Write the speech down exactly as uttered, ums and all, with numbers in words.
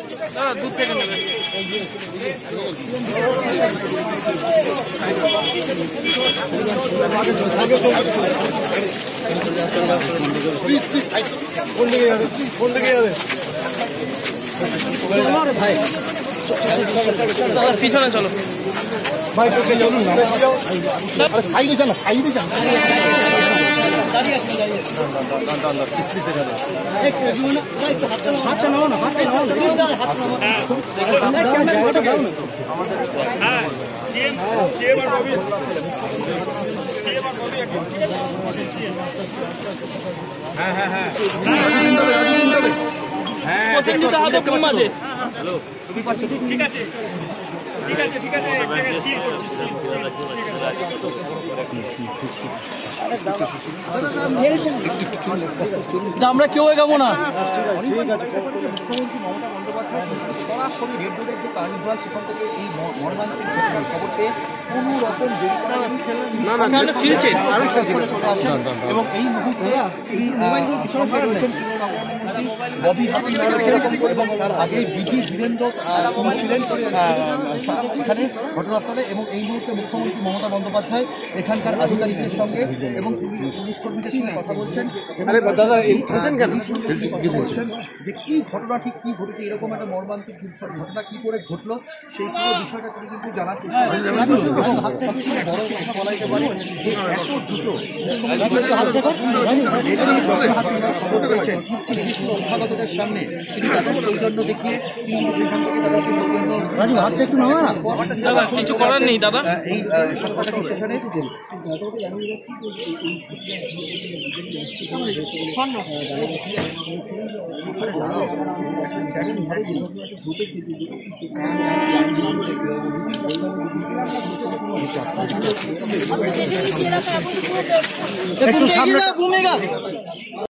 दूध থেকে নেবেন। পিছনে চলো ভাই, সাইডে যান, সাইডে যান। হ্যাঁ হ্যাঁ হ্যাঁ ঠিক আছে ঠিক আছে ঠিক আছে আমরা কেউ এগাবো না। মমতা বন্দ্যোপাধ্যায় সরাসরি রেড রোডের যে কার্নিভাল, সেখান থেকে এই মর্মান্তিক ঘটনার খবর পেয়ে কোনো রকম দেরি করা চলে আসেন এবং এই মুহূর্তে ববি হাকিম এবং তার আগে বিজি বীরেন্দ্র ছিলেন এখানে ঘটনাস্থলে এবং এই মুহূর্তে মুখ্যমন্ত্রী মমতা বন্দ্যোপাধ্যায় এখানকার আধিকারিকদের সঙ্গে এবং পুলিশ কর্মীদের সঙ্গে কথা বলছেন। যে কি ঘটনা ঠিক কি ঘটেছে, এরকম একটা মর্মান্তিক ঘটনা কি করে ঘটলো সেই পুরো বিষয়টা তিনি কিন্তু জানার চেষ্টা সবচেয়ে বড় কথা বলাইতে পারে যে এত দ্রুত অভ্যাগতদের সামনে তিনি তাদের সৌজন্য দেখিয়ে তিনি সেখান থেকে তাদেরকে সৌজন্য একটু না কিছু করার নেই দাদা। এই সপ্তাহটা সেশনে একটু সামনে ঘুমেগা।